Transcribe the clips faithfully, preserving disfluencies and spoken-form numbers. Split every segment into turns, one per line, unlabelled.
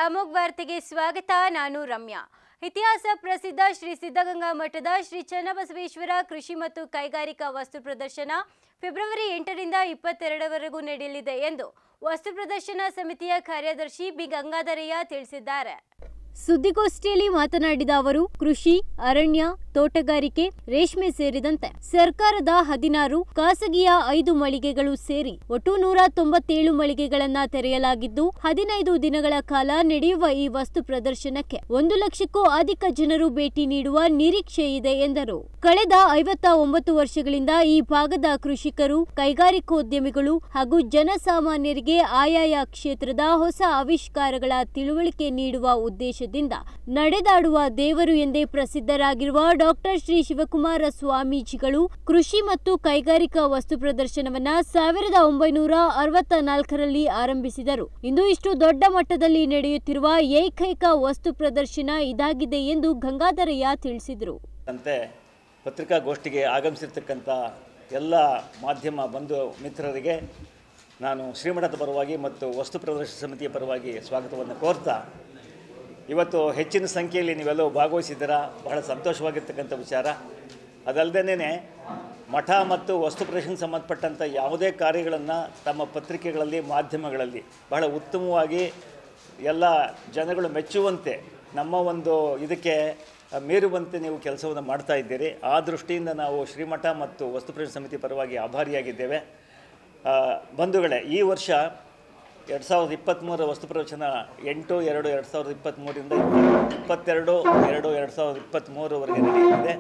ಅಮೋಘ ವಾರ್ತೆಗೆ ಸ್ವಾಗತ. ನಾನು ರಮ್ಯಾ. ಇತಿಹಾಸ ಪ್ರಸಿದ್ಧ ಶ್ರೀ ಸಿದ್ಧಗಂಗಾ ಮಠದ ಶ್ರೀ ಚನ್ನಬಸವೇಶ್ವರ ಕೃಷಿ ಮತ್ತು ಕೈಗಾರಿಕಾ ವಸ್ತು ಪ್ರದರ್ಶನ ಫೆಬ್ರವರಿ ಎಂಟರಿಂದ ಇಪ್ಪತ್ತೆರಡರವರೆಗೂ ನಡೆಯಲಿದೆ ಎಂದು ವಸ್ತು ಪ್ರದರ್ಶನ ಸಮಿತಿಯ ಕಾರ್ಯದರ್ಶಿ ಬಿ ಗಂಗಾಧರಯ್ಯ ತಿಳಿಸಿದ್ದಾರೆ. ಸುದ್ದಿಗೋಷ್ಠಿಯಲ್ಲಿ ಮಾತನಾಡಿದ ಅವರು, ಕೃಷಿ, ಅರಣ್ಯ, ತೋಟಗಾರಿಕೆ, ರೇಷ್ಮೆ ಸೇರಿದಂತೆ ಸರ್ಕಾರದ ಹದಿನಾರು, ಖಾಸಗಿಯ ಐದು ಮಳಿಗೆಗಳು ಸೇರಿ ಒಟ್ಟು ನೂರ ತೊಂಬತ್ತೇಳು ಮಳಿಗೆಗಳನ್ನ ತೆರೆಯಲಾಗಿದ್ದು, ಹದಿನೈದು ದಿನಗಳ ಕಾಲ ನಡೆಯುವ ಈ ವಸ್ತು ಪ್ರದರ್ಶನಕ್ಕೆ ಒಂದು ಲಕ್ಷಕ್ಕೂ ಅಧಿಕ ಜನರು ಭೇಟಿ ನೀಡುವ ನಿರೀಕ್ಷೆ ಇದೆ ಎಂದರು. ಕಳೆದ ಐವತ್ತ ಒಂಬತ್ತು ವರ್ಷಗಳಿಂದ ಈ ಭಾಗದ ಕೃಷಿಕರು, ಕೈಗಾರಿಕೋದ್ಯಮಿಗಳು ಹಾಗೂ ಜನಸಾಮಾನ್ಯರಿಗೆ ಆಯಾಯ ಕ್ಷೇತ್ರದ ಹೊಸ ಆವಿಷ್ಕಾರಗಳ ತಿಳುವಳಿಕೆ ನೀಡುವ ಉದ್ದೇಶ ನಡೆದಾಡುವ ದೇವರು ಎಂದೇ ಪ್ರಸಿದ್ಧರಾಗಿರುವ ಡಾಕ್ಟರ್ ಶ್ರೀ ಶಿವಕುಮಾರ ಸ್ವಾಮೀಜಿಗಳು ಕೃಷಿ ಮತ್ತು ಕೈಗಾರಿಕಾ ವಸ್ತು ಪ್ರದರ್ಶನವನ್ನ ಸಾವಿರದ ಒಂಬೈನೂರ ಅರವತ್ತ ನಾಲ್ಕರಲ್ಲಿ ಆರಂಭಿಸಿದರು. ಇಂದು ಇಷ್ಟು ದೊಡ್ಡ ಮಟ್ಟದಲ್ಲಿ ನಡೆಯುತ್ತಿರುವ ಏಕೈಕ ವಸ್ತು ಪ್ರದರ್ಶನ ಇದಾಗಿದೆ ಎಂದು ಗಂಗಾಧರಯ್ಯ ತಿಳಿಸಿದರು.
ಪತ್ರಿಕಾಗೋಷ್ಠಿಗೆ ಆಗಮಿಸಿರ್ತಕ್ಕಂಥ ಎಲ್ಲ ಮಾಧ್ಯಮ ಬಂಧು ಮಿತ್ರರಿಗೆ ನಾನು ಶ್ರೀಮಠದ ಪರವಾಗಿ ಮತ್ತು ವಸ್ತು ಪ್ರದರ್ಶನ ಸಮಿತಿಯ ಪರವಾಗಿ ಸ್ವಾಗತವನ್ನು ಕೋರ್ತಾ, ಇವತ್ತು ಹೆಚ್ಚಿನ ಸಂಖ್ಯೆಯಲ್ಲಿ ನೀವೆಲ್ಲವೂ ಭಾಗವಹಿಸಿದ್ದೀರಾ, ಬಹಳ ಸಂತೋಷವಾಗಿರ್ತಕ್ಕಂಥ ವಿಚಾರ. ಅದಲ್ಲದೇ ಮಠ ಮತ್ತು ವಸ್ತು ಪ್ರದರ್ಶನಕ್ಕೆ ಸಂಬಂಧಪಟ್ಟಂಥ ಯಾವುದೇ ಕಾರ್ಯಗಳನ್ನು ತಮ್ಮ ಪತ್ರಿಕೆಗಳಲ್ಲಿ, ಮಾಧ್ಯಮಗಳಲ್ಲಿ ಬಹಳ ಉತ್ತಮವಾಗಿ ಎಲ್ಲ ಜನಗಳು ಮೆಚ್ಚುವಂತೆ, ನಮ್ಮ ಒಂದು ಇದಕ್ಕೆ ಮೀರುವಂತೆ ನೀವು ಕೆಲಸವನ್ನು ಮಾಡ್ತಾ ಇದ್ದೀರಿ. ಆ ದೃಷ್ಟಿಯಿಂದ ನಾವು ಶ್ರೀಮಠ ಮತ್ತು ವಸ್ತು ಪ್ರದರ್ಶನ ಸಮಿತಿ ಪರವಾಗಿ ಆಭಾರಿಯಾಗಿದ್ದೇವೆ. ಬಂಧುಗಳೇ, ಈ ವರ್ಷ ಎರಡು ಸಾವಿರದ ಇಪ್ಪತ್ತ್ಮೂರರ ವಸ್ತು ಪ್ರದರ್ಶನ ಎಂಟು ಎರಡು ಎರಡು ಸಾವಿರದ ಇಪ್ಪತ್ತ್ಮೂರರಿಂದ ಇಪ್ಪತ್ತೆರಡು ಎರಡು ಎರಡು ಸಾವಿರದ ಇಪ್ಪತ್ತ್ಮೂರವರೆಗೆ ನಡೆಯಲಿದೆ.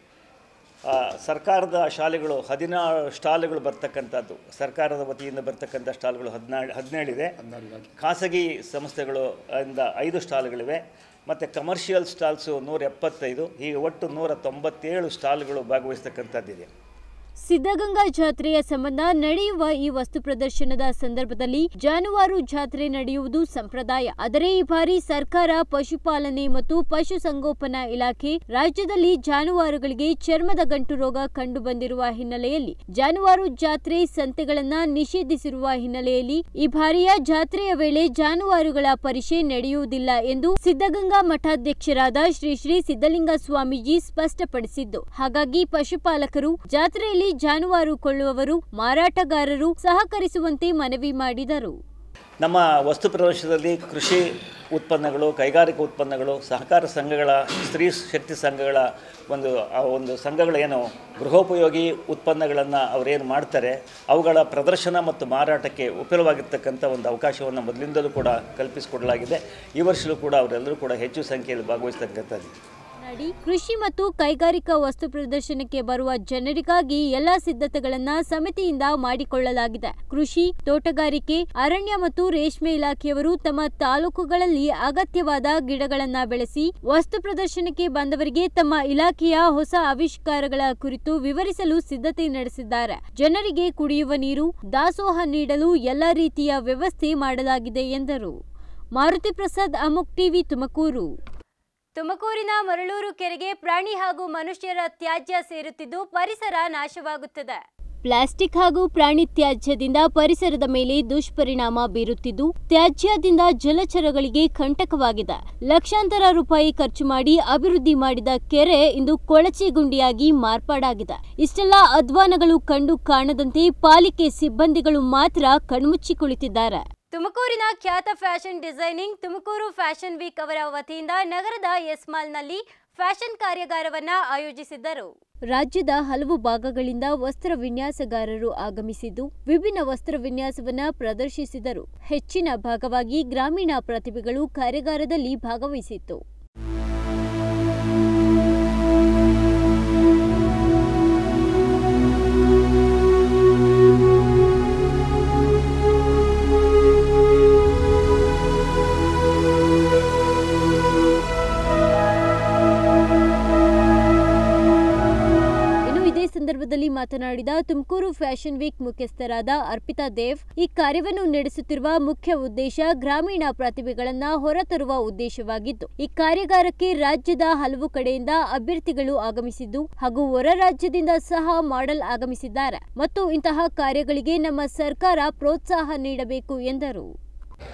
ಸರ್ಕಾರದ ಶಾಲೆಗಳು ಹದಿನಾರು ಸ್ಟಾಲ್ಗಳು ಬರ್ತಕ್ಕಂಥದ್ದು, ಸರ್ಕಾರದ ವತಿಯಿಂದ ಬರ್ತಕ್ಕಂಥ ಸ್ಟಾಲ್ಗಳು ಹದಿನಾಳು ಹದಿನೇಳಿದೆ. ಖಾಸಗಿ ಸಂಸ್ಥೆಗಳು ಇಂದ ಐದು ಸ್ಟಾಲ್ಗಳಿವೆ ಮತ್ತು ಕಮರ್ಷಿಯಲ್ ಸ್ಟಾಲ್ಸು ನೂರ ಎಪ್ಪತ್ತೈದು, ಹೀಗೆ ಒಟ್ಟು ನೂರ ತೊಂಬತ್ತೇಳು ಸ್ಟಾಲ್ಗಳು ಭಾಗವಹಿಸ್ತಕ್ಕಂಥದ್ದಿದೆ.
ಸಿದ್ಧಗಂಗಾ ಜಾತ್ರೆಯ ಸಂಬಂಧ ನಡೆಯುವ ಈ ವಸ್ತು ಪ್ರದರ್ಶನದ ಸಂದರ್ಭದಲ್ಲಿ ಜಾನುವಾರು ಜಾತ್ರೆ ನಡೆಯುವುದು ಸಂಪ್ರದಾಯ. ಆದರೆ ಈ ಬಾರಿ ಸರ್ಕಾರ, ಪಶುಪಾಲನೆ ಮತ್ತು ಪಶುಸಂಗೋಪನಾ ಇಲಾಖೆ ರಾಜ್ಯದಲ್ಲಿ ಜಾನುವಾರುಗಳಿಗೆ ಚರ್ಮದ ಗಂಟು ರೋಗ ಕಂಡು ಬಂದಿರುವ ಹಿನ್ನೆಲೆಯಲ್ಲಿ ಜಾನುವಾರು ಜಾತ್ರೆ, ಸಂತೆಗಳನ್ನ ನಿಷೇಧಿಸಿರುವ ಹಿನ್ನೆಲೆಯಲ್ಲಿ ಈ ಬಾರಿಯ ಜಾತ್ರೆಯ ವೇಳೆ ಜಾನುವಾರುಗಳ ಪರಿಷೆ ನಡೆಯುವುದಿಲ್ಲ ಎಂದು ಸಿದ್ಧಗಂಗಾ ಮಠಾಧ್ಯಕ್ಷರಾದ ಶ್ರೀ ಶ್ರೀ ಸಿದ್ಧಲಿಂಗ ಸ್ವಾಮೀಜಿ ಸ್ಪಷ್ಟಪಡಿಸಿದ್ದು, ಹಾಗಾಗಿ ಪಶುಪಾಲಕರು, ಜಾತ್ರೆಯಲ್ಲಿ ಜಾನುವಾರು ಕೊಳ್ಳುವವರು, ಮಾರಾಟಗಾರರು ಸಹಕರಿಸುವಂತೆ ಮನವಿ ಮಾಡಿದರು.
ನಮ್ಮ ವಸ್ತು ಪ್ರದರ್ಶನದಲ್ಲಿ ಕೃಷಿ ಉತ್ಪನ್ನಗಳು, ಕೈಗಾರಿಕಾ ಉತ್ಪನ್ನಗಳು, ಸಹಕಾರ ಸಂಘಗಳ, ಸ್ತ್ರೀ ಶಕ್ತಿ ಸಂಘಗಳ ಒಂದು ಒಂದು ಸಂಘಗಳೇನು ಗೃಹೋಪಯೋಗಿ ಉತ್ಪನ್ನಗಳನ್ನು ಅವರೇನು ಮಾಡ್ತಾರೆ ಅವುಗಳ ಪ್ರದರ್ಶನ ಮತ್ತು ಮಾರಾಟಕ್ಕೆ ಉಪಯೋಗವಾಗಿರ್ತಕ್ಕಂಥ ಒಂದು ಅವಕಾಶವನ್ನು ಮೊದಲಿಂದಲೂ ಕೂಡ ಕಲ್ಪಿಸಿಕೊಡಲಾಗಿದೆ. ಈ ವರ್ಷವೂ ಕೂಡ ಅವರೆಲ್ಲರೂ ಕೂಡ ಹೆಚ್ಚು ಸಂಖ್ಯೆಯಲ್ಲಿ ಭಾಗವಹಿಸ್ತಕ್ಕಂಥದ್ದು.
ಕೃಷಿ ಮತ್ತು ಕೈಗಾರಿಕಾ ವಸ್ತು ಪ್ರದರ್ಶನಕ್ಕೆ ಬರುವ ಜನರಿಗಾಗಿ ಎಲ್ಲಾ ಸಿದ್ಧತೆಗಳನ್ನ ಸಮಿತಿಯಿಂದ ಮಾಡಿಕೊಳ್ಳಲಾಗಿದೆ. ಕೃಷಿ, ತೋಟಗಾರಿಕೆ, ಅರಣ್ಯ ಮತ್ತು ರೇಷ್ಮೆ ಇಲಾಖೆಯವರು ತಮ್ಮ ತಾಲೂಕುಗಳಲ್ಲಿ ಅಗತ್ಯವಾದ ಗಿಡಗಳನ್ನ ಬೆಳೆಸಿ ವಸ್ತು ಪ್ರದರ್ಶನಕ್ಕೆ ಬಂದವರಿಗೆ ತಮ್ಮ ಇಲಾಖೆಯ ಹೊಸ ಆವಿಷ್ಕಾರಗಳ ಕುರಿತು ವಿವರಿಸಲು ಸಿದ್ಧತೆ ನಡೆಸಿದ್ದಾರೆ. ಜನರಿಗೆ ಕುಡಿಯುವ ನೀರು, ದಾಸೋಹ ನೀಡಲು ಎಲ್ಲಾ ರೀತಿಯ ವ್ಯವಸ್ಥೆ ಮಾಡಲಾಗಿದೆ ಎಂದರು. ಮಾರುತಿ ಪ್ರಸಾದ್, ಅಮೋಘ್ ಟಿವಿ, ತುಮಕೂರು. ತುಮಕೂರಿನ ಮರಳೂರು ಕೆರೆಗೆ ಪ್ರಾಣಿ ಹಾಗೂ ಮನುಷ್ಯರ ತ್ಯಾಜ್ಯ ಸೇರುತ್ತಿದ್ದು ಪರಿಸರ ನಾಶವಾಗುತ್ತದೆ. ಪ್ಲಾಸ್ಟಿಕ್ ಹಾಗೂ ಪ್ರಾಣಿ ತ್ಯಾಜ್ಯದಿಂದ ಪರಿಸರದ ಮೇಲೆ ದುಷ್ಪರಿಣಾಮ ಬೀರುತ್ತಿದ್ದು, ತ್ಯಾಜ್ಯದಿಂದ ಜಲಚರಗಳಿಗೆ ಕಂಟಕವಾಗಿದೆ. ಲಕ್ಷಾಂತರ ರೂಪಾಯಿ ಖರ್ಚು ಮಾಡಿ ಅಭಿವೃದ್ಧಿ ಮಾಡಿದ ಕೆರೆ ಇಂದು ಕೊಳಚೆ ಗುಂಡಿಯಾಗಿ ಮಾರ್ಪಾಡಾಗಿದೆ. ಇಷ್ಟೆಲ್ಲ ಅಧ್ವಾನಗಳು ಕಂಡು ಕಾಣದಂತೆ ಪಾಲಿಕೆ ಸಿಬ್ಬಂದಿಗಳು ಮಾತ್ರ ಕಣ್ಮುಚ್ಚಿ ಕುಳಿತಿದ್ದಾರೆ. ತುಮಕೂರಿನ ಖ್ಯಾತ fashion designing Tumakuru fashion week ಅವರ ವತಿಯಿಂದ ನಗರದ ಎಸ್ ಮಾಲ್ನಲ್ಲಿ ಫ್ಯಾಷನ್ ಕಾರ್ಯಾಗಾರವನ್ನ ಆಯೋಜಿಸಿದ್ದರು. ರಾಜ್ಯದ ಹಲವು ಭಾಗಗಳಿಂದ ವಸ್ತ್ರ ವಿನ್ಯಾಸಗಾರರು ಆಗಮಿಸಿದ್ದು ವಿಭಿನ್ನ ವಸ್ತ್ರ ವಿನ್ಯಾಸವನ್ನ ಪ್ರದರ್ಶಿಸಿದರು. ಹೆಚ್ಚಿನ ಭಾಗವಾಗಿ ಗ್ರಾಮೀಣ ಪ್ರತಿಭೆಗಳು ಕಾರ್ಯಾಗಾರದಲ್ಲಿ ಭಾಗವಹಿಸಿತ್ತು. ಸಂದರ್ಭದಲ್ಲಿ ಮಾತನಾಡಿದ ತುಮಕೂರು ಫ್ಯಾಷನ್ ವೀಕ್ ಮುಖ್ಯಸ್ಥರಾದ ಅರ್ಪಿತಾ ದೇವ್, ಈ ಕಾರ್ಯವನ್ನು ನಡೆಸುತ್ತಿರುವ ಮುಖ್ಯ ಉದ್ದೇಶ ಗ್ರಾಮೀಣ ಪ್ರತಿಭೆಗಳನ್ನ ಹೊರತರುವ ಉದ್ದೇಶವಾಗಿದ್ದು, ಈ ಕಾರ್ಯಾಗಾರಕ್ಕೆ ರಾಜ್ಯದ ಹಲವು ಕಡೆಯಿಂದ ಅಭ್ಯರ್ಥಿಗಳು ಆಗಮಿಸಿದ್ದು ಹಾಗೂ ಹೊರ ರಾಜ್ಯದಿಂದ ಸಹ ಮಾಡೆಲ್ ಆಗಮಿಸಿದ್ದಾರೆ ಮತ್ತು ಇಂತಹ ಕಾರ್ಯಗಳಿಗೆ ನಮ್ಮ ಸರ್ಕಾರ ಪ್ರೋತ್ಸಾಹ ನೀಡಬೇಕು ಎಂದರು.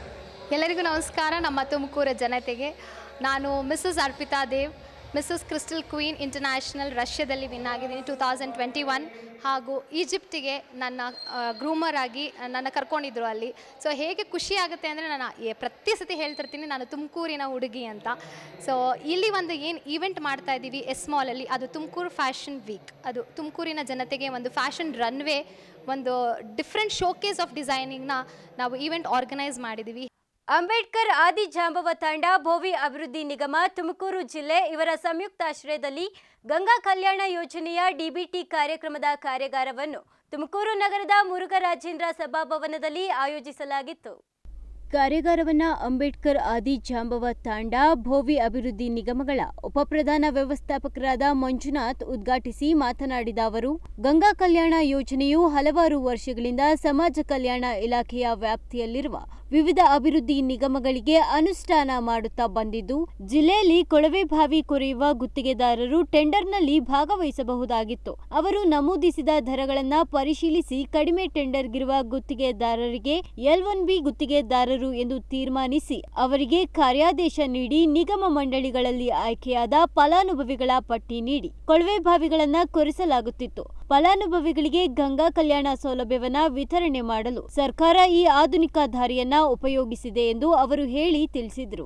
ಎಲ್ಲರಿಗೂ ನಮಸ್ಕಾರ. ನಮ್ಮ ತುಮಕೂರು ಜನತೆಗೆ ನಾನು Mrs Arpita Dev, Mrs Crystal Queen International ರಷ್ಯಾದಲ್ಲಿ ವಿನ್ ಆಗಿದ್ದೀನಿ ಟೂ ತೌಸಂಡ್ ಟ್ವೆಂಟಿ ಒನ್. ಹಾಗೂ ಈಜಿಪ್ಟಿಗೆ ನನ್ನ ಗ್ರೂಮರ್ ಆಗಿ ನನ್ನ ಕರ್ಕೊಂಡಿದ್ರು ಅಲ್ಲಿ. ಸೊ ಹೇಗೆ ಖುಷಿ ಆಗುತ್ತೆ ಅಂದರೆ, ನಾನು ಪ್ರತಿ ಸತಿ ಹೇಳ್ತಿರ್ತೀನಿ ನಾನು ತುಮಕೂರಿನ ಹುಡುಗಿ ಅಂತ. ಸೊ ಇಲ್ಲಿ ಒಂದು ಏನು ಈವೆಂಟ್ ಮಾಡ್ತಾ ಇದ್ದೀವಿ ಎಸ್ ಮಾಲಲ್ಲಿ, ಅದು ತುಮಕೂರು ಫ್ಯಾಷನ್ ವೀಕ್. ಅದು ತುಮಕೂರಿನ ಜನತೆಗೆ ಒಂದು ಫ್ಯಾಷನ್ ರನ್ವೇ, ಒಂದು ಡಿಫ್ರೆಂಟ್ ಶೋಕೇಸ್ ಆಫ್ ಡಿಸೈನಿಂಗ್ನ ನಾವು ಈವೆಂಟ್ ಆರ್ಗನೈಸ್ ಮಾಡಿದ್ದೀವಿ.
ಅಂಬೇಡ್ಕರ್ ಆದಿ ಜಾಂಬವ ತಾಂಡ, ಭೋವಿ ಅಭಿವೃದ್ಧಿ ನಿಗಮ, ತುಮಕೂರು ಜಿಲ್ಲೆ ಇವರ ಸಂಯುಕ್ತಾಶ್ರಯದಲ್ಲಿ ಗಂಗಾ ಕಲ್ಯಾಣ ಯೋಜನೆಯ ಡಿಬಿಟಿ ಕಾರ್ಯಕ್ರಮದ ಕಾರ್ಯಾಗಾರವನ್ನು ತುಮಕೂರು ನಗರದ ಮುರುಘರಾಜೇಂದ್ರ ಸಭಾಭವನದಲ್ಲಿ ಆಯೋಜಿಸಲಾಗಿತ್ತು. ಕಾರ್ಯಾಗಾರವನ್ನು ಅಂಬೇಡ್ಕರ್ ಆದಿ ಜಾಂಬವ ತಾಂಡ, ಭೋವಿ ಅಭಿವೃದ್ಧಿ ನಿಗಮಗಳ ಉಪಪ್ರಧಾನ ವ್ಯವಸ್ಥಾಪಕರಾದ ಮಂಜುನಾಥ್ ಉದ್ಘಾಟಿಸಿ ಮಾತನಾಡಿದ ಅವರು, ಗಂಗಾ ಕಲ್ಯಾಣ ಯೋಜನೆಯು ಹಲವಾರು ವರ್ಷಗಳಿಂದ ಸಮಾಜ ಕಲ್ಯಾಣ ಇಲಾಖೆಯ ವ್ಯಾಪ್ತಿಯಲ್ಲಿರುವ ವಿವಿಧ ಅಭಿವೃದ್ಧಿ ನಿಗಮಗಳಿಗೆ ಅನುಷ್ಠಾನ ಮಾಡುತ್ತಾ ಬಂದಿದ್ದು, ಜಿಲ್ಲೆಯಲ್ಲಿ ಕೊಳವೆ ಬಾವಿ ಕೊರೆಯುವ ಗುತ್ತಿಗೆದಾರರು ಟೆಂಡರ್ನಲ್ಲಿ ಭಾಗವಹಿಸಬಹುದಾಗಿತ್ತು. ಅವರು ನಮೂದಿಸಿದ ದರಗಳನ್ನು ಪರಿಶೀಲಿಸಿ ಕಡಿಮೆ ಟೆಂಡರ್ಗಿರುವ ಗುತ್ತಿಗೆದಾರರಿಗೆ ಎಲ್ ಒನ್ ಬಿ ಗುತ್ತಿಗೆದಾರರು ಎಂದು ತೀರ್ಮಾನಿಸಿ ಅವರಿಗೆ ಕಾರ್ಯಾದೇಶ ನೀಡಿ ನಿಗಮ ಮಂಡಳಿಗಳಲ್ಲಿ ಆಯ್ಕೆಯಾದ ಫಲಾನುಭವಿಗಳ ಪಟ್ಟಿ ನೀಡಿ ಕೊಳವೆ ಬಾವಿಗಳನ್ನು ಕೊರೆಸಲಾಗುತ್ತಿತ್ತು. ಫಲಾನುಭವಿಗಳಿಗೆ ಗಂಗಾ ಕಲ್ಯಾಣ ಸೌಲಭ್ಯವನ್ನ ವಿತರಣೆ ಮಾಡಲು ಸರ್ಕಾರ ಈ ಆಧುನಿಕ ದಾರಿಯನ್ನ ಉಪಯೋಗಿಸಿದೆ ಎಂದು ಅವರು ಹೇಳಿ ತಿಳಿಸಿದರು.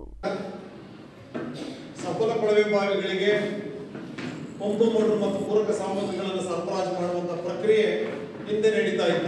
ಸಫಲ ಕೊಳವೆ ಬಾವಿಗಳಿಗೆ ಪಂಪು ಮೋಟರ್ ಮತ್ತು ಪೂರಕ ಸಾಮಗ್ರಿಗಳನ್ನು ಸರಬರಾಜು ಮಾಡುವಂತಹ ಪ್ರಕ್ರಿಯೆ ಹಿಂದೆ ನಡೀತಾ ಇತ್ತು.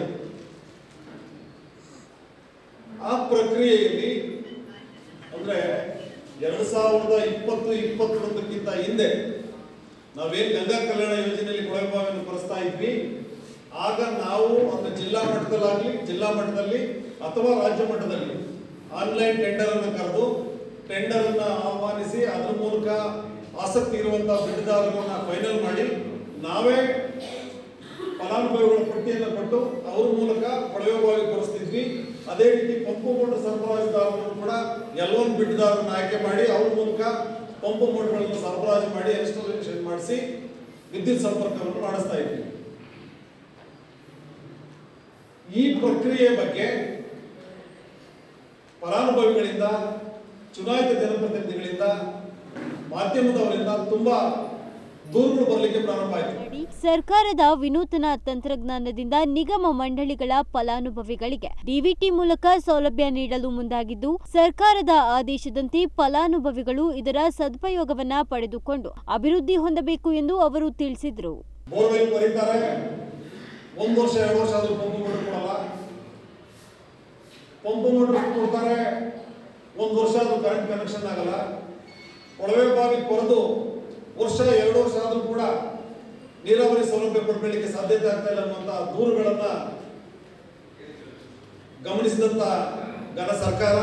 ಆ ಪ್ರಕ್ರಿಯೆಯಲ್ಲಿ ಅಂದ್ರೆ ಎರಡು ಸಾವಿರದ ಇಪ್ಪತ್ತು ಇಪ್ಪತ್ತೊಂದಕ್ಕಿಂತ ಹಿಂದೆ ನಾವೇನು ಗಂಗಾ ಕಲ್ಯಾಣ ಯೋಜನೆಯಲ್ಲಿ ಕೊಳವೆ ಬಾವಿಯನ್ನು ಕೊರೆಸ್ತಾ ಇದ್ವಿ, ಆಗ ನಾವು ಒಂದು ಜಿಲ್ಲಾ ಮಟ್ಟದಲ್ಲಾಗಲಿ ಜಿಲ್ಲಾ ಮಟ್ಟದಲ್ಲಿ ಅಥವಾ ರಾಜ್ಯ ಮಟ್ಟದಲ್ಲಿ ಆನ್ಲೈನ್ ಟೆಂಡರ್ ಅನ್ನು ಕರೆದು ಟೆಂಡರ್ ಅನ್ನು ಆಹ್ವಾನಿಸಿ ಅದರ ಮೂಲಕ ಆಸಕ್ತಿ ಇರುವಂತಹ ಬಿಡ್ದಾರರನ್ನ ಫೈನಲ್ ಮಾಡಿ ನಾವೇ ಫಲಾನುಭವಿಗಳ ಪಟ್ಟಿಯನ್ನು ಕೊಟ್ಟು ಅವ್ರ ಮೂಲಕ ಕೊಳವೆ ಬಾವಿ ಕೊರೆಸ್ತಿದ್ವಿ. ಅದೇ ರೀತಿ ಪಂಪು ಮೋಟರ್ ಸರಬರಾಜುದಾರರನ್ನು ಕೂಡ ಎಲ್ ಒನ್ ಬಿಡ್ದಾರರನ್ನ ಆಯ್ಕೆ ಮಾಡಿ ಅವ್ರ ಮೂಲಕ ಪಂಪು ಮೋಟರ್ಗಳನ್ನು ಸರಬರಾಜು ಮಾಡಿ ಇನ್ಸ್ಟಾಲೇಷನ್ ಮಾಡಿಸಿ ವಿದ್ಯುತ್ ಸಂಪರ್ಕವನ್ನು ಮಾಡಿಸ್ತಾ ಇದ್ವಿ. ಈ ಪ್ರಕ್ರಿಯೆ ಬಗ್ಗೆ ಫಲಾನುಭವಿಗಳಿಂದ, ಚುನಾಯಿತ ಜನಪ್ರತಿನಿಧಿಗಳಿಂದ, ಮಾಧ್ಯಮದವರಿಂದ ತುಂಬಾ ದೂರುಗಳು ಬರಲಿಕ್ಕೆ ಪ್ರಾರಂಭ ಆಯಿತು.
ಸರ್ಕಾರದ ವಿನೂತನ ತಂತ್ರಜ್ಞಾನದಿಂದ ನಿಗಮ ಮಂಡಳಿಗಳ ಫಲಾನುಭವಿಗಳಿಗೆ ಡಿಬಿಟಿ ಮೂಲಕ ಸೌಲಭ್ಯ ನೀಡಲು ಮುಂದಾಗಿದ್ದು, ಸರ್ಕಾರದ ಆದೇಶದಂತೆ ಫಲಾನುಭವಿಗಳು ಇದರ ಸದುಪಯೋಗವನ್ನ ಪಡೆದುಕೊಂಡು ಅಭಿವೃದ್ಧಿ ಹೊಂದಬೇಕು ಎಂದು ಅವರು ತಿಳಿಸಿದರು.
ಬೋರ್ವೆಲ್ ಕೊರಿತಾರೆ, ಒಂದು ವರ್ಷ ಎರಡು ವರ್ಷ ಆದ್ರೂ ಪಂಪು ಮೋಟರ್ ಕೊಡಲ್ಲ. ಪಂಪು ಮೋಟರ್ ಕೊಡ್ತಾರೆ, ಒಂದು ವರ್ಷ ಆದ್ರೂ ಕರೆಂಟ್ ಕನೆಕ್ಷನ್ ಆಗಲ್ಲ. ಕೊಳವೆ ಬಾವಿ ಕೊರೆದು ವರ್ಷ ಎರಡು ವರ್ಷ ಆದ್ರೂ ಕೂಡ ನೀರಾವರಿ ಸೌಲಭ್ಯ ಪಡ್ಕೊಳ್ಳಿಕ್ಕೆ ಸಾಧ್ಯತೆ ಆಗ್ತಾ ಇಲ್ಲ ಅನ್ನುವಂತಹ ದೂರುಗಳನ್ನ ಗಮನಿಸಿದಂತ ಘನ ಸರ್ಕಾರ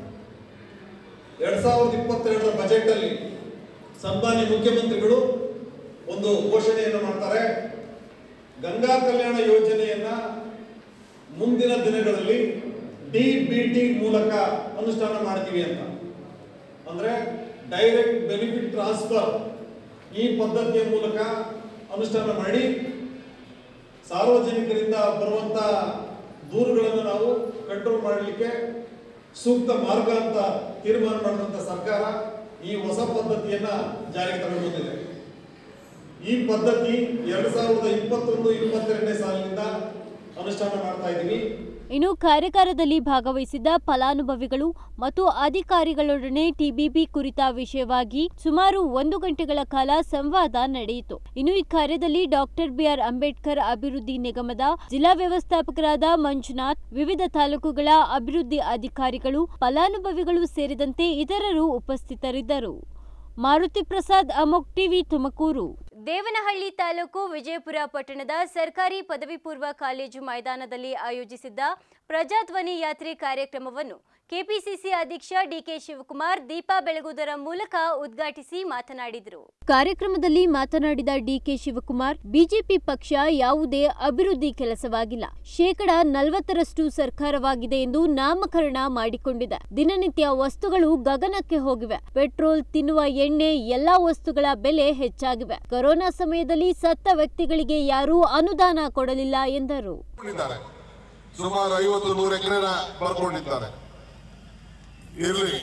ಎರಡ್ ಸಾವಿರದ ಇಪ್ಪತ್ತೆರಡರ ಬಜೆಟ್ ಅಲ್ಲಿ ಸನ್ಮಾನ್ಯ ಮುಖ್ಯಮಂತ್ರಿಗಳು ಒಂದು ಘೋಷಣೆಯನ್ನು ಮಾಡ್ತಾರೆ. ಗಂಗಾ ಕಲ್ಯಾಣ ಯೋಜನೆಯನ್ನ ಮುಂದಿನ ದಿನಗಳಲ್ಲಿ ಡಿಬಿಟಿ ಮೂಲಕ ಅನುಷ್ಠಾನ ಮಾಡ್ತೀವಿ ಅಂತ. ಅಂದ್ರೆ ಡೈರೆಕ್ಟ್ ಬೆನಿಫಿಟ್ ಟ್ರಾನ್ಸ್ಫರ್ ಈ ಪದ್ಧತಿಯ ಮೂಲಕ ಅನುಷ್ಠಾನ ಮಾಡಿ ಸಾರ್ವಜನಿಕರಿಂದ ಬರುವಂತ ದೂರುಗಳನ್ನು ನಾವು ಕಂಟ್ರೋಲ್ ಮಾಡಲಿಕ್ಕೆ ಸೂಕ್ತ ಮಾರ್ಗ ಅಂತ ತೀರ್ಮಾನ ಮಾಡಿದಂತ ಸರ್ಕಾರ ಈ ಹೊಸ ಪದ್ಧತಿಯನ್ನ ಜಾರಿಗೆ ತಗೊಂಡು ಬಂದಿದೆ. ಈ ಪದ್ಧತಿ ಎರಡ್ ಸಾವಿರದ ಇಪ್ಪತ್ತೊಂದು ಇಪ್ಪತ್ತೆರಡನೇ ಸಾಲಿನಿಂದ ಅನುಷ್ಠಾನ ಮಾಡ್ತಾ ಇದ್ದೀವಿ.
ಇನ್ನು ಕಾರ್ಯಾಗಾರದಲ್ಲಿ ಭಾಗವಹಿಸಿದ್ದ ಫಲಾನುಭವಿಗಳು ಮತ್ತು ಅಧಿಕಾರಿಗಳೊಡನೆ ಟಿಬಿಬಿ ಕುರಿತ ವಿಷಯವಾಗಿ ಸುಮಾರು ಒಂದು ಗಂಟೆಗಳ ಕಾಲ ಸಂವಾದ ನಡೆಯಿತು. ಇನ್ನು ಈ ಕಾರ್ಯದಲ್ಲಿ ಡಾಕ್ಟರ್ ಬಿಆರ್ ಅಂಬೇಡ್ಕರ್ ಅಭಿವೃದ್ಧಿ ನಿಗಮದ ಜಿಲ್ಲಾ ವ್ಯವಸ್ಥಾಪಕರಾದ ಮಂಜುನಾಥ್, ವಿವಿಧ ತಾಲೂಕುಗಳ ಅಭಿವೃದ್ಧಿ ಅಧಿಕಾರಿಗಳು, ಫಲಾನುಭವಿಗಳು ಸೇರಿದಂತೆ ಇತರರು ಉಪಸ್ಥಿತರಿದ್ದರು. ಮಾರುತಿ ಪ್ರಸಾದ್, ಅಮೋಕ್ ಟಿವಿ, ತುಮಕೂರು. ದೇವನಹಳ್ಳಿ ತಾಲೂಕು ವಿಜಯಪುರ ಪಟ್ಟಣದ ಸರ್ಕಾರಿ ಪದವಿ ಪೂರ್ವ ಕಾಲೇಜು ಮೈದಾನದಲ್ಲಿ ಆಯೋಜಿಸಿದ್ದ ಪ್ರಜಾಧ್ವನಿ ಯಾತ್ರೆ ಕಾರ್ಯಕ್ರಮವನ್ನು ಕೆಪಿಸಿಸಿ ಅಧ್ಯಕ್ಷ ಡಿಕೆ ಶಿವಕುಮಾರ್ ದೀಪ ಬೆಳಗುವುದರ ಮೂಲಕ ಉದ್ಘಾಟಿಸಿ ಮಾತನಾಡಿದರು. ಕಾರ್ಯಕ್ರಮದಲ್ಲಿ ಮಾತನಾಡಿದ ಡಿಕೆ ಶಿವಕುಮಾರ್, ಬಿಜೆಪಿ ಪಕ್ಷ ಯಾವುದೇ ಅಭಿವೃದ್ಧಿ ಕೆಲಸವಾಗಿಲ್ಲ, ಶೇಕಡ ನಲವತ್ತರಷ್ಟು ಸರ್ಕಾರವಾಗಿದೆ ಎಂದು ನಾಮಕರಣ ಮಾಡಿಕೊಂಡಿದೆ. ದಿನನಿತ್ಯ ವಸ್ತುಗಳು ಗಗನಕ್ಕೆ ಹೋಗಿವೆ. ಪೆಟ್ರೋಲ್, ತಿನ್ನುವ ಎಣ್ಣೆ, ಎಲ್ಲಾ ವಸ್ತುಗಳ ಬೆಲೆ ಹೆಚ್ಚಾಗಿವೆ. ಕೊರೋನಾ ಸಮಯದಲ್ಲಿ ಸತ್ತ ವ್ಯಕ್ತಿಗಳಿಗೆ ಯಾರೂ ಅನುದಾನ ಕೊಡಲಿಲ್ಲ ಎಂದರು.
ಸುಮಾರು ಐವತ್ತು ನೂರು ಎಕರೆ ಬರ್ಕೊಂಡಿದ್ದಾರೆ. ಇರಲಿ.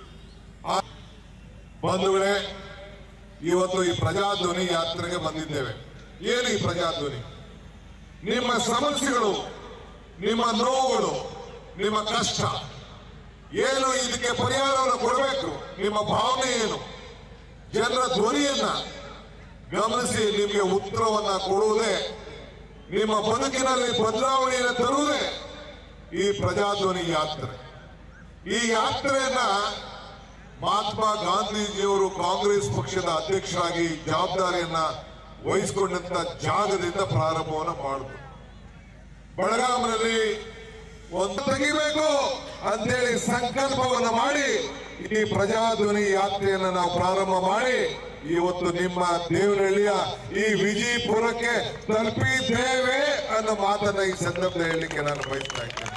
ಬಂಧುಗಳೇ, ಇವತ್ತು ಈ ಪ್ರಜಾಧ್ವನಿ ಯಾತ್ರೆಗೆ ಬಂದಿದ್ದೇವೆ. ಏನು ಈ ಪ್ರಜಾಧ್ವನಿ? ನಿಮ್ಮ ಸಮಸ್ಯೆಗಳು, ನಿಮ್ಮ ನೋವುಗಳು, ನಿಮ್ಮ ಕಷ್ಟ ಏನು, ಇದಕ್ಕೆ ಪರಿಹಾರವನ್ನು ಕೊಡಬೇಕು. ನಿಮ್ಮ ಭಾವನೆ ಏನು, ಜನರ ಧ್ವನಿಯನ್ನ ಗಮನಿಸಿ ನಿಮಗೆ ಉತ್ತರವನ್ನ ಕೊಡುವುದೇ, ನಿಮ್ಮ ಬದುಕಿನಲ್ಲಿ ಬದಲಾವಣೆಯನ್ನು ತರುವುದೇ ಈ ಪ್ರಜಾಧ್ವನಿ ಯಾತ್ರೆ. ಈ ಯಾತ್ರೆಯನ್ನ ಮಹಾತ್ಮ ಗಾಂಧೀಜಿಯವರು ಕಾಂಗ್ರೆಸ್ ಪಕ್ಷದ ಅಧ್ಯಕ್ಷರಾಗಿ ಜವಾಬ್ದಾರಿಯನ್ನ ವಹಿಸಿಕೊಂಡಂತ ಜಾಗದಿಂದ ಪ್ರಾರಂಭವನ್ನ ಮಾಡಿದ್ರು. ಬೆಳಗಾವಿನಲ್ಲಿ ಒಂದು ತೆಗಿಬೇಕು ಅಂತೇಳಿ ಸಂಕಲ್ಪವನ್ನು ಮಾಡಿ ಈ ಪ್ರಜಾಧ್ವನಿ ಯಾತ್ರೆಯನ್ನು ನಾವು ಪ್ರಾರಂಭ ಮಾಡಿ ಇವತ್ತು ನಿಮ್ಮ ದೇವನಹಳ್ಳಿಯ ಈ ವಿಜಯಪುರಕ್ಕೆ ತಲುಪಿದ್ದೇವೆ ಅನ್ನೋ ಮಾತನ್ನ ಈ ಸಂದರ್ಭದಲ್ಲಿ ಹೇಳಲಿಕ್ಕೆ ನಾನು ಬಯಸ್ತಾ ಇದ್ದೇನೆ.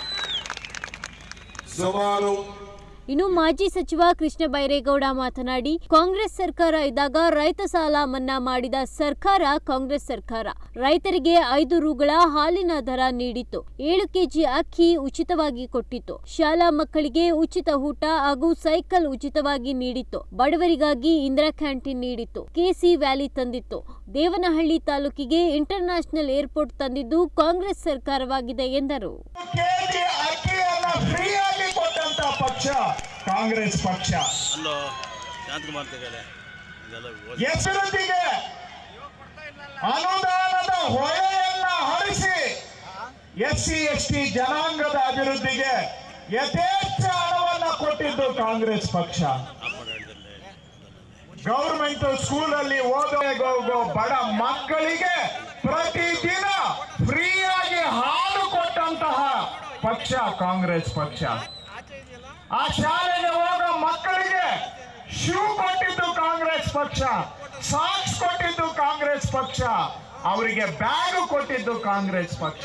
ಸುಮಾರು
ಇನ್ನು ಮಾಜಿ ಸಚಿವ ಕೃಷ್ಣ ಬೈರೇಗೌಡ ಮಾತನಾಡಿ, ಕಾಂಗ್ರೆಸ್ ಸರ್ಕಾರ ಇದ್ದಾಗ ರೈತ ಸಾಲ ಮನ್ನಾ ಮಾಡಿದ ಸರ್ಕಾರ ಕಾಂಗ್ರೆಸ್ ಸರ್ಕಾರ. ರೈತರಿಗೆ ಐದು ರೂಗಳ ಹಾಲಿನ ದರ ನೀಡಿತ್ತು. ಏಳು ಕೆಜಿ ಅಕ್ಕಿ ಉಚಿತವಾಗಿ ಕೊಟ್ಟಿತ್ತು. ಶಾಲಾ ಮಕ್ಕಳಿಗೆ ಉಚಿತ ಊಟ ಹಾಗೂ ಸೈಕಲ್ ಉಚಿತವಾಗಿ ನೀಡಿತ್ತು. ಬಡವರಿಗಾಗಿ ಇಂದಿರಾ ಕ್ಯಾಂಟೀನ್ ನೀಡಿತ್ತು. ಕೆಸಿ ವ್ಯಾಲಿ ತಂದಿತ್ತು. ದೇವನಹಳ್ಳಿ ತಾಲೂಕಿಗೆ ಇಂಟರ್ ನ್ಯಾಷನಲ್ ಏರ್ಪೋರ್ಟ್ ತಂದಿದ್ದು ಕಾಂಗ್ರೆಸ್ ಸರ್ಕಾರವಾಗಿದೆ ಎಂದರು.
ಪಕ್ಷ ಕಾಂಗ್ರೆಸ್ ಪಕ್ಷ ಹೆಸರೊಂದಿಗೆ ಅನುದಾನದ ಹೊಳೆಯನ್ನ ಹರಿಸಿ ಎಸ್ ಸಿ ಎಸ್ ಟಿ ಜನಾಂಗದ ಅಭಿವೃದ್ಧಿಗೆ ಯಥೇಚ್ಛ ಹಣವನ್ನ ಕೊಟ್ಟಿದ್ದು ಕಾಂಗ್ರೆಸ್ ಪಕ್ಷ. ಗವರ್ಮೆಂಟ್ ಸ್ಕೂಲಲ್ಲಿ ಓದೋ ಬಡ ಮಕ್ಕಳಿಗೆ ಪ್ರತಿದಿನ ಫ್ರೀಯಾಗಿ ಹಾಲು ಕೊಟ್ಟಂತಹ ಪಕ್ಷ ಕಾಂಗ್ರೆಸ್ ಪಕ್ಷ. ಆ ಶಾಲೆಗೆ ಹೋಗೋ ಮಕ್ಕಳಿಗೆ ಶೂ ಕೊಟ್ಟಿದ್ದು ಕಾಂಗ್ರೆಸ್ ಪಕ್ಷ, ಸಾಕ್ಸ್ ಕೊಟ್ಟಿದ್ದು ಕಾಂಗ್ರೆಸ್ ಪಕ್ಷ, ಅವರಿಗೆ ಬ್ಯಾಗ್ ಕೊಟ್ಟಿದ್ದು ಕಾಂಗ್ರೆಸ್ ಪಕ್ಷ.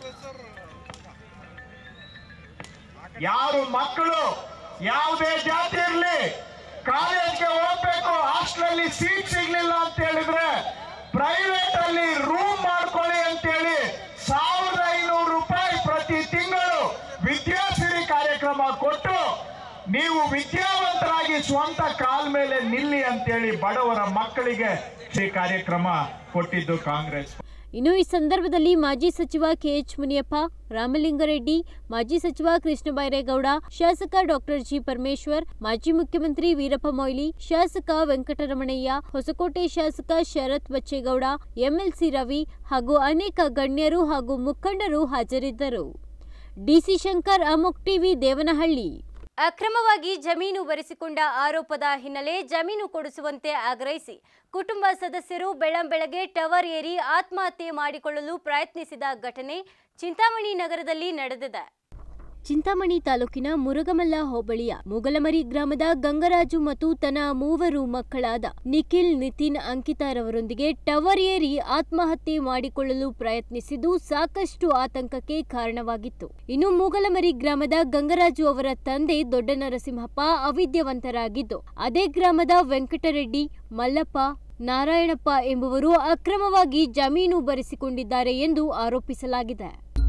ಯಾರು ಮಕ್ಕಳು ಯಾವುದೇ ಜಾತಿ ಇರಲಿ ಕಾಲೇಜ್ಗೆ ಹೋಗ್ಬೇಕು, ಹಾಸ್ಟೆಲ್ ಸೀಟ್ ಸಿಗ್ಲಿಲ್ಲ ಅಂತ ಹೇಳಿದ್ರೆ ಪ್ರೈವೇಟ್ ಅಲ್ಲಿ ರೂಮ್ ಮಾಡ್ಕೊಳ್ಳಿ ಅಂತೇಳಿ ಸಾವಿರದ ಐನೂರು ರೂಪಾಯಿ ಪ್ರತಿ ತಿಂಗಳು ವಿದ್ಯಾಸಿರಿ ಕಾರ್ಯಕ್ರಮ ಕೊಟ್ಟು ನೀವು ವಿದ್ಯಾವಂತರಾಗಿ ಸ್ವಂತ ಕಾಲ ಮೇಲೆ ನಿಲ್ಲಿ ಅಂತೇಳಿ ಬಡವರ ಮಕ್ಕಳಿಗೆ ಈ ಕಾರ್ಯಕ್ರಮ ಕೊಟ್ಟಿದ್ದು ಕಾಂಗ್ರೆಸ್.
ಇನ್ನು ಈ ಸಂದರ್ಭದಲ್ಲಿ ಮಾಜಿ ಸಚಿವ ಕೆಎಚ್ ಮುನಿಯಪ್ಪ, ರಾಮಲಿಂಗಾರೆಡ್ಡಿ, ಮಾಜಿ ಸಚಿವ ಕೃಷ್ಣ ಬೈರೇಗೌಡ, ಶಾಸಕ ಡಾಕ್ಟರ್ ಜಿ ಪರಮೇಶ್ವರ್, ಮಾಜಿ ಮುಖ್ಯಮಂತ್ರಿ ವೀರಪ್ಪ ಮೊಯ್ಲಿ, ಶಾಸಕ ವೆಂಕಟರಮಣಯ್ಯ, ಹೊಸಕೋಟೆ ಶಾಸಕ ಶರತ್ ಬಚ್ಚೇಗೌಡ, ಎಂಎಲ್ಸಿ ರವಿ ಹಾಗೂ ಅನೇಕ ಗಣ್ಯರು ಹಾಗೂ ಮುಖಂಡರು ಹಾಜರಿದ್ದರು. ಡಿಸಿ ಶಂಕರ್, ಅಮೋಕ್ ಟಿವಿ, ದೇವನಹಳ್ಳಿ. ಅಕ್ರಮವಾಗಿ ಜಮೀನು ಬರೆಸಿಕೊಂಡ ಆರೋಪದ ಹಿನ್ನೆಲೆ ಜಮೀನು ಕೊಡಿಸುವಂತೆ ಆಗ್ರಹಿಸಿ ಕುಟುಂಬ ಸದಸ್ಯರು ಬೆಳ್ಳಂಬೆಳಗ್ಗೆ ಟವರ್ ಏರಿ ಆತ್ಮಹತ್ಯೆ ಮಾಡಿಕೊಳ್ಳಲು ಪ್ರಯತ್ನಿಸಿದ ಘಟನೆ ಚಿಂತಾಮಣಿ ನಗರದಲ್ಲಿ ನಡೆದಿದೆ. ಚಿಂತಾಮಣಿ ತಾಲೂಕಿನ ಮುರುಗಮಲ್ಲ ಹೋಬಳಿಯ ಮೂಗಲಮರಿ ಗ್ರಾಮದ ಗಂಗರಾಜು ಮತ್ತು ತನ್ನ ಮೂವರು ಮಕ್ಕಳಾದ ನಿಖಿಲ್, ನಿತಿನ್, ಅಂಕಿತಾರವರೊಂದಿಗೆ ಟವರ್ ಏರಿ ಆತ್ಮಹತ್ಯೆ ಮಾಡಿಕೊಳ್ಳಲು ಪ್ರಯತ್ನಿಸಿದ್ದು ಸಾಕಷ್ಟು ಆತಂಕಕ್ಕೆ ಕಾರಣವಾಗಿತ್ತು. ಇನ್ನು ಮೂಗಲಮರಿ ಗ್ರಾಮದ ಗಂಗರಾಜು ಅವರ ತಂದೆ ದೊಡ್ಡ ನರಸಿಂಹಪ್ಪ ಅವಿದ್ಯಾವಂತರಾಗಿದ್ದು, ಅದೇ ಗ್ರಾಮದ ವೆಂಕಟರೆಡ್ಡಿ, ಮಲ್ಲಪ್ಪ, ನಾರಾಯಣಪ್ಪ ಎಂಬುವರು ಅಕ್ರಮವಾಗಿ ಜಮೀನು ಬರೆಸಿಕೊಂಡಿದ್ದಾರೆ ಎಂದು ಆರೋಪಿಸಲಾಗಿದೆ.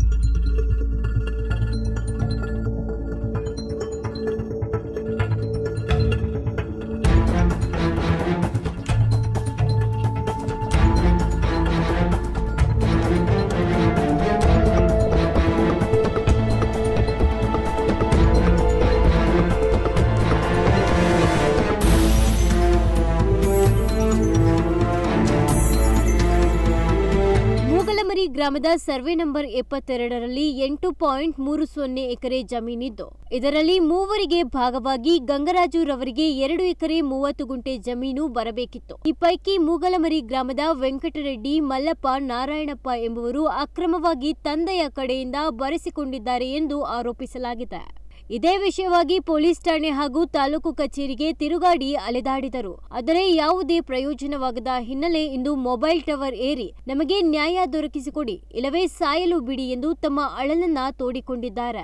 ಗ್ರಾಮದ ಸರ್ವೆ ನಂಬರ್ ಎಪ್ಪತ್ತೆರಡರಲ್ಲಿ ಎಂಟು ಪಾಯಿಂಟ್ ಮೂರು ಸೊನ್ನೆ ಎಕರೆ ಜಮೀನಿದ್ದು, ಇದರಲ್ಲಿ ಮೂವರಿಗೆ ಭಾಗವಾಗಿ ಗಂಗರಾಜು ರವರಿಗೆ ಎರಡು ಎಕರೆ ಮೂವತ್ತು ಗುಂಟೆ ಜಮೀನು ಬರಬೇಕಿತ್ತು. ಈ ಪೈಕಿ ಮೂಗಲಮರಿ ಗ್ರಾಮದ ವೆಂಕಟರೆಡ್ಡಿ, ಮಲ್ಲಪ್ಪ, ನಾರಾಯಣಪ್ಪ ಎಂಬುವರು ಅಕ್ರಮವಾಗಿ ತಂದೆಯ ಕಡೆಯಿಂದ ಬರೆಸಿಕೊಂಡಿದ್ದಾರೆ ಎಂದು ಆರೋಪಿಸಲಾಗಿದೆ. ಇದೇ ವಿಷಯವಾಗಿ ಪೊಲೀಸ್ ಠಾಣೆ ಹಾಗೂ ತಾಲೂಕು ಕಚೇರಿಗೆ ತಿರುಗಾಡಿ ಅಲೆದಾಡಿದರು. ಆದರೆ ಯಾವುದೇ ಪ್ರಯೋಜನವಾಗದ ಹಿನ್ನೆಲೆ ಇಂದು ಮೊಬೈಲ್ ಟವರ್ ಏರಿ ನಮಗೆ ನ್ಯಾಯ ದೊರಕಿಸಿಕೊಡಿ, ಇಲ್ಲವೇ ಸಾಯಲು ಬಿಡಿ ಎಂದು ತಮ್ಮ ಅಳಲನ್ನ ತೋಡಿಕೊಂಡಿದ್ದಾರೆ.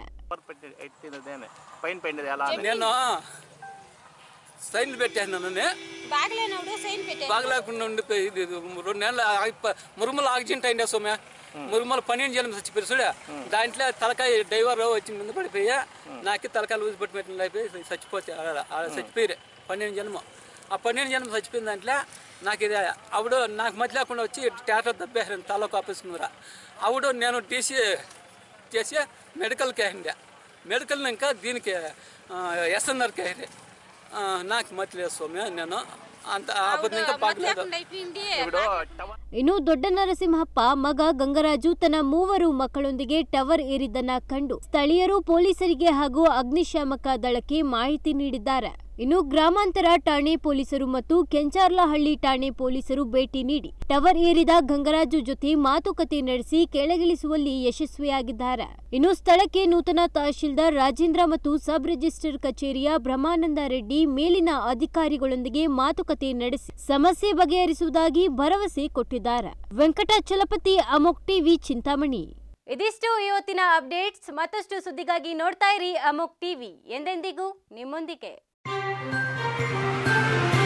మురుమల ఆర్జెంట్ అయిందా సోమ్య మురుమల పన్నెండు జనం చచ్చిపోయారు చూడ దాంట్లో తలకాయ డ్రైవర్ వచ్చి ముందు పడిపోయా నాకే తలకాయలు ఊసి పట్టి పెట్టిన అయిపోయి చచ్చిపోతే చచ్చిపోయారు పన్నెండు జనము ఆ పన్నెండు జనం చచ్చిపోయిన దాంట్లో నాకు ఇది అప్పుడు నాకు మధ్య లేకుండా వచ్చి ట్యాటర్ దబ్బేసాను తలకు ఆపేసుకున్నారా అప్పుడు నేను టీసీ చేసి మెడికల్కి అయింది మెడికల్ ఇంకా దీనికి ఎస్ఎన్ఆర్కి అయింది నాకు మధ్య లేదు స్వామి నేను ಅಂತ
ಇನ್ನು ದೊಡ್ಡ ನರಸಿಂಹಪ್ಪ ಮಗ ಗಂಗರಾಜು ತನ್ನ ಮೂವರು ಮಕ್ಕಳೊಂದಿಗೆ ಟವರ್ ಏರಿದ್ದನ್ನ ಕಂಡು ಸ್ಥಳೀಯರು ಪೊಲೀಸರಿಗೆ ಹಾಗೂ ಅಗ್ನಿಶಾಮಕ ದಳಕ್ಕೆ ಮಾಹಿತಿ ನೀಡಿದ್ದಾರೆ. ಇನ್ನು ಗ್ರಾಮಾಂತರ ಠಾಣೆ ಪೊಲೀಸರು ಮತ್ತು ಕೆಂಚಾರ್ಲಹಳ್ಳಿ ಠಾಣೆ ಪೊಲೀಸರು ಭೇಟಿ ನೀಡಿ ಟವರ್ ಏರಿದ ಗಂಗರಾಜು ಜೊತೆ ಮಾತುಕತೆ ನಡೆಸಿ ಕೆಳಗಿಳಿಸುವಲ್ಲಿ ಯಶಸ್ವಿಯಾಗಿದ್ದಾರೆ. ಇನ್ನು ಸ್ಥಳಕ್ಕೆ ನೂತನ ತಹಶೀಲ್ದಾರ್ ರಾಜೇಂದ್ರ ಮತ್ತು ಸಬ್ ರಿಜಿಸ್ಟರ್ ಕಚೇರಿಯ ಬ್ರಹ್ಮಾನಂದ ರೆಡ್ಡಿ ಮೇಲಿನ ಅಧಿಕಾರಿಗಳೊಂದಿಗೆ ಮಾತುಕತೆ ನಡೆಸಿ ಸಮಸ್ಯೆ ಬಗೆಹರಿಸುವುದಾಗಿ ಭರವಸೆ ಕೊಟ್ಟಿದ್ದಾರೆ. ವೆಂಕಟಾಚಲಪತಿ, ಅಮೋಕ್ ಟಿವಿ, ಚಿಂತಾಮಣಿ. ಇದಿಷ್ಟು ಇವತ್ತಿನ ಅಪ್ಡೇಟ್ಸ್. ಮತ್ತಷ್ಟು ಸುದ್ದಿಗಾಗಿ ನೋಡ್ತಾ ಇರಿ ಅಮೋಕ್ ಟಿವಿ, ಎಂದೆಂದಿಗೂ ನಿಮ್ಮೊಂದಿಗೆ.